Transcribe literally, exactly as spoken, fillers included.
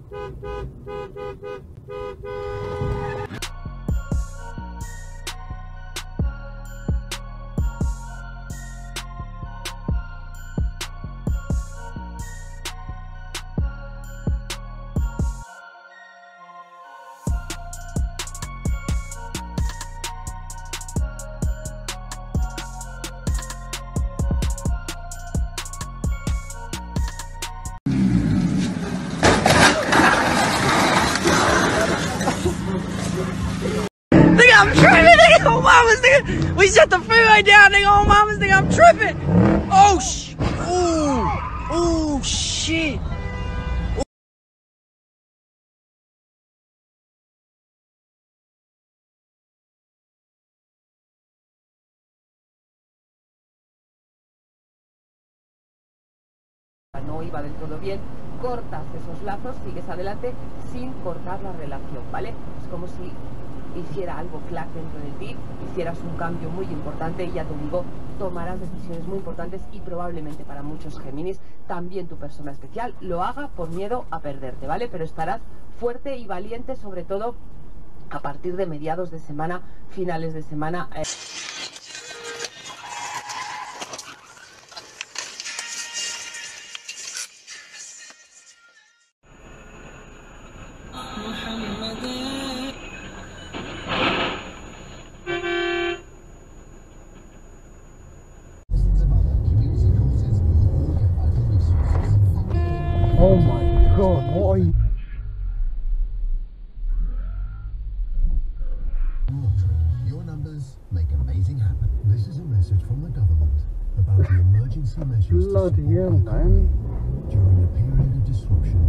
I'm tripping, nigga. Oh, mamas, nigga. We shut the freeway down, nigga. Oh, mamas, nigga. I'm tripping. Oh, sh. Ooh. Ooh, shit. No iba del todo bien, cortas esos lazos, sigues adelante sin cortar la relación, ¿vale? Es como si hiciera algo clac dentro de ti, hicieras un cambio muy importante y ya te digo, tomarás decisiones muy importantes y probablemente para muchos Géminis, también tu persona especial lo haga por miedo a perderte, ¿vale? Pero estarás fuerte y valiente, sobre todo a partir de mediados de semana, finales de semana. Eh... Oh my god, what are you? Your numbers make amazing happen. This is a message from the government about the emergency measures Bloody hell, man. during a period of disruption